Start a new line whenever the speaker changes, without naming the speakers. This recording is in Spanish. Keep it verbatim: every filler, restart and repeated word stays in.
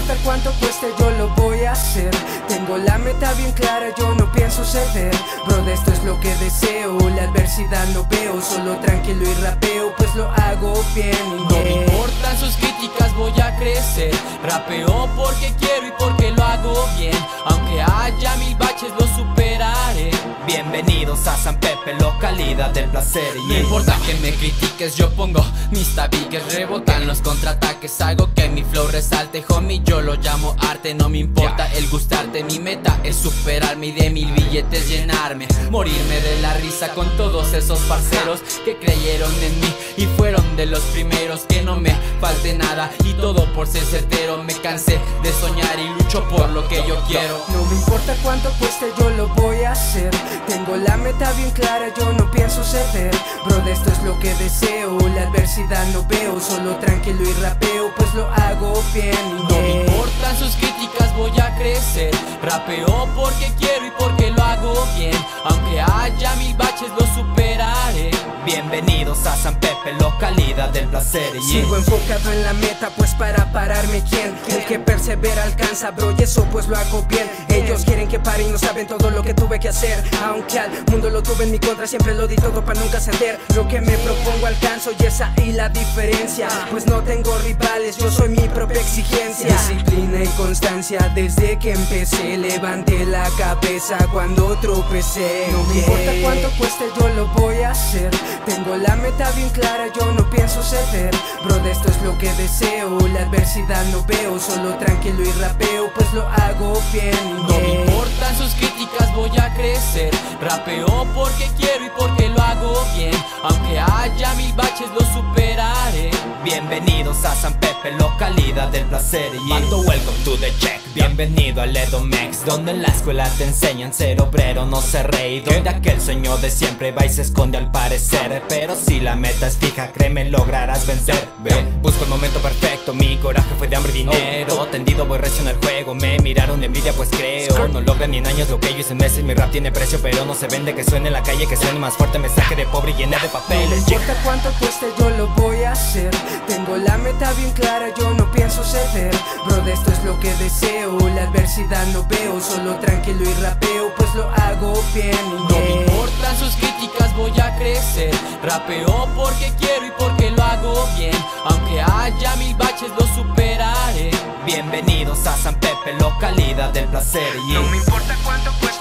importa cuánto cueste, yo lo voy a hacer. Tengo la meta bien clara, yo no pienso ceder. Bro, de esto es lo que deseo, la adversidad no veo. Solo tranquilo y rapeo, pues lo hago bien.
No me importan sus críticas, voy a crecer. Rapeo porque quiero y porque lo hago bien. Aunque haya mil baches, lo superaré.
Bienvenidos a San Pepe, localidad del placer.
No importa que me critiques, yo pongo mis tabiques. Rebotan los contraataques, hago que mi flow resalte. Homie, yo lo llamo arte, no me importa el gustarte. Mi meta es superarme y de mil billetes llenarme. Morirme de la risa con todos esos parceros que creyeron en mí y fueron de los primeros. Que no me falte nada y todo por ser certero. Me cansé de soñar y lucho por lo que yo quiero.
No me importa cuánto cueste, yo lo voy a hacer. Tengo la meta bien clara, yo no pienso ceder. Bro, de esto es lo que deseo, la adversidad no veo. Solo tranquilo y rapeo, pues lo hago bien.
No me importan sus críticas, voy a crecer. Rapeo porque quiero y porque lo hago bien. Aunque haya mil baches, lo superaré.
Bienvenidos a San Pepe, localidad del placer.
Sigo enfocado en la meta, pues para pararme quién. El que persevera alcanza, bro, y eso pues lo hago bien. Ellos quieren que pare y no saben todo lo que tuve que hacer. Aunque al mundo lo tuve en mi contra, siempre lo di todo para nunca ceder. Lo que me propongo alcanzo y es ahí la diferencia. Pues no tengo rivales, yo soy mi propia exigencia. Disciplina y constancia desde que empecé. Levanté la cabeza cuando tropecé. No me importa cuánto cueste, yo lo voy a hacer. Tengo la meta bien clara, yo no pienso ceder. Bro, de esto es lo que deseo, la adversidad no veo. Solo tranquilo y rapeo, pues lo hago bien.
No me importan sus críticas, voy a crecer. Rapeo porque quiero y porque lo hago bien. Aunque haya mil baches, lo superaré.
Bienvenidos a San Pepe, localidad del placer. Mando welcome to the check. Bienvenido al Edomex, donde en la escuela te enseñan ser obrero, no ser rey. Donde aquel sueño de siempre va y se esconde al parecer. Pero si la meta es fija, créeme, lograrás vencer. Ven, busco el momento perfecto, mi coraje fue de hambre y dinero. Tendido voy recio en el juego, me miraron de envidia pues creo. No logran ni en años lo que yo hice en meses. Mi rap tiene precio pero no se vende. Que suene en la calle, que suene más fuerte. Me saque de pobre y llené de papeles.
No me importa cuánto cueste, yo lo voy a hacer. Tengo la meta bien clara, yo no pienso ceder. Bro, de esto es lo que deseo, la adversidad no veo. Solo tranquilo y rapeo, pues lo hago bien.
No me importan sus críticas, voy a crecer. Rapeo porque quiero y porque lo hago bien. Aunque haya mil baches, lo superaré.
Bienvenidos a San Pepe, localidad del placer.
No me importa cuánto cueste.